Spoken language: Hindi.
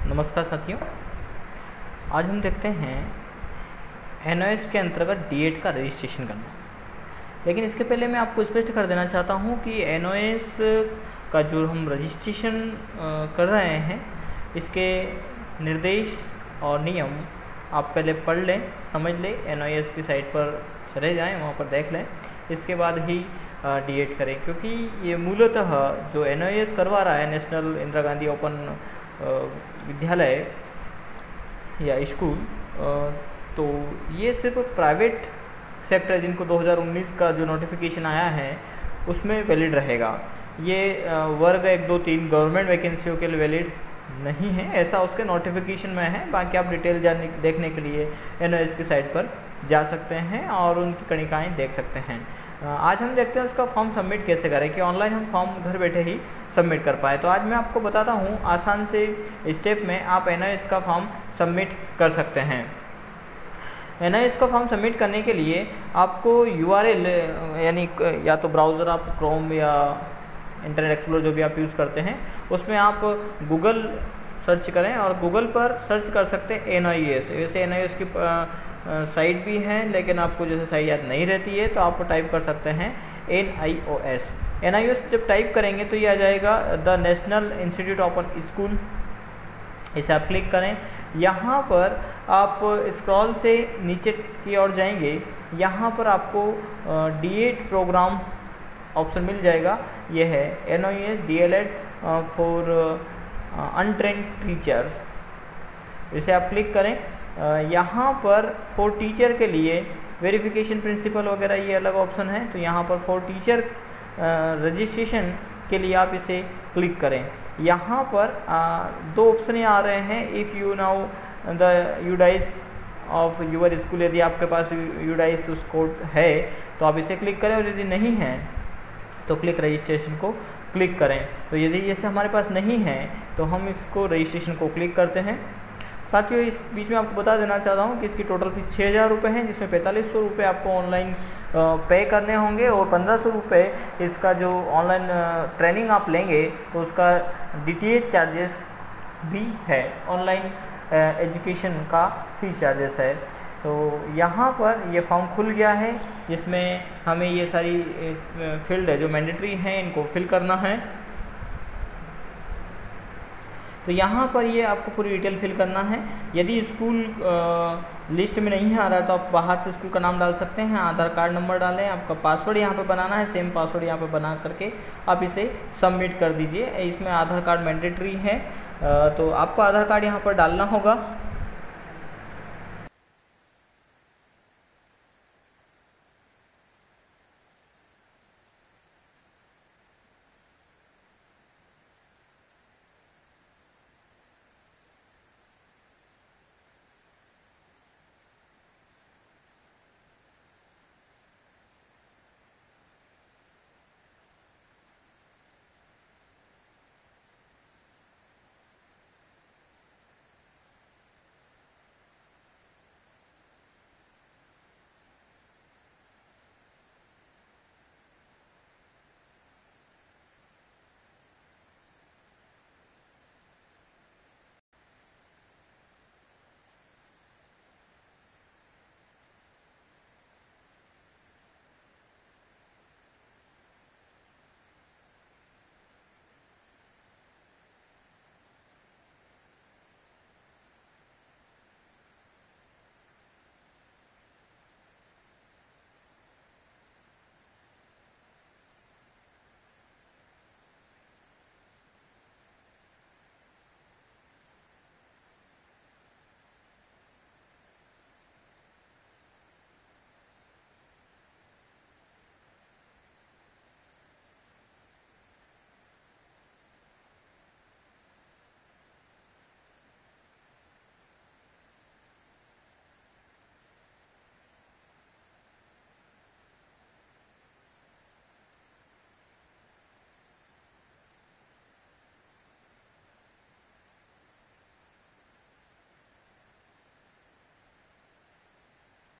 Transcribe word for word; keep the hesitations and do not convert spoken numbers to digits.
नमस्कार साथियों, आज हम देखते हैं एन ओ एस के अंतर्गत डी एड का रजिस्ट्रेशन करना। लेकिन इसके पहले मैं आपको स्पष्ट कर देना चाहता हूं कि एन ओ एस का जो हम रजिस्ट्रेशन कर रहे हैं, इसके निर्देश और नियम आप पहले पढ़ लें, समझ लें, एन ओ एस की साइट पर चले जाएं, वहां पर देख लें, इसके बाद ही डी एड करें। क्योंकि ये मूलतः जो एन ओ एस करवा रहा है, नेशनल इंदिरा गांधी ओपन विद्यालय या स्कूल, तो ये सिर्फ प्राइवेट सेक्टर जिनको दो हज़ार उन्नीस का जो नोटिफिकेशन आया है उसमें वैलिड रहेगा। ये वर्ग एक दो तीन गवर्नमेंट वैकेंसियों के लिए वैलिड नहीं है, ऐसा उसके नोटिफिकेशन में है। बाकी आप डिटेल जानने देखने के लिए एन ओ एस की साइट पर जा सकते हैं और उनकी कणिकाएँ देख सकते हैं। आज हम देखते हैं उसका फॉर्म सबमिट कैसे करें कि ऑनलाइन हम फॉर्म घर बैठे ही सबमिट कर पाए। तो आज मैं आपको बताता हूँ आसान से स्टेप में आप एन ओ एस का फॉर्म सबमिट कर सकते हैं। एन ओ एस का फॉर्म सबमिट करने के लिए आपको यू आर एल यानी या तो ब्राउज़र आप क्रोम या इंटरनेट एक्सप्लोरर जो भी आप यूज़ करते हैं उसमें आप गूगल सर्च करें और गूगल पर सर्च कर सकते हैं एन ओ एस। वैसे एन ओ एस की साइट भी है, लेकिन आपको जैसे साइट याद नहीं रहती है तो आप टाइप कर सकते हैं N I O S. N I O S जब टाइप करेंगे तो ये आ जाएगा the national institute open school. इसे आप क्लिक करें। यहाँ पर आप स्क्रॉल से नीचे की ओर जाएंगे, यहाँ पर आपको डी एड प्रोग्राम ऑप्शन मिल जाएगा। यह है N O S D L Ed for untrained teachers. इसे आप क्लिक करें। यहाँ पर फॉर टीचर के लिए वेरिफिकेशन प्रिंसिपल वगैरह ये अलग ऑप्शन है, तो यहाँ पर फॉर टीचर रजिस्ट्रेशन के लिए आप इसे क्लिक करें। यहाँ पर आ, दो ऑप्शन आ रहे हैं। If you know the UDISE of your school, यदि आपके पास यूडाइस उस कोड है तो आप इसे क्लिक करें, और यदि नहीं है तो क्लिक रजिस्ट्रेशन को क्लिक करें। तो यदि जैसे हमारे पास नहीं है तो हम इसको रजिस्ट्रेशन को क्लिक करते हैं। साथियों, इस बीच में आपको बता देना चाहता हूँ कि इसकी टोटल फीस छः हज़ार रुपये है, जिसमें पैंतालीस सौ रुपये आपको ऑनलाइन पे करने होंगे और पंद्रह सौ रुपये इसका जो ऑनलाइन ट्रेनिंग आप लेंगे तो उसका डी टी एच चार्जेस भी है, ऑनलाइन एजुकेशन का फीस चार्जेस है। तो यहाँ पर ये फॉर्म खुल गया है, जिसमें हमें ये सारी फील्ड है जो मैंडेटरी हैं इनको फिल करना है। तो यहाँ पर ये आपको पूरी डिटेल फिल करना है। यदि स्कूल लिस्ट में नहीं आ रहा है तो आप बाहर से स्कूल का नाम डाल सकते हैं, आधार कार्ड नंबर डालें, आपका पासवर्ड यहाँ पे बनाना है, सेम पासवर्ड यहाँ पे बना करके आप इसे सबमिट कर दीजिए। इसमें आधार कार्ड मैंडेटरी है, तो आपको आधार कार्ड यहाँ पर डालना होगा।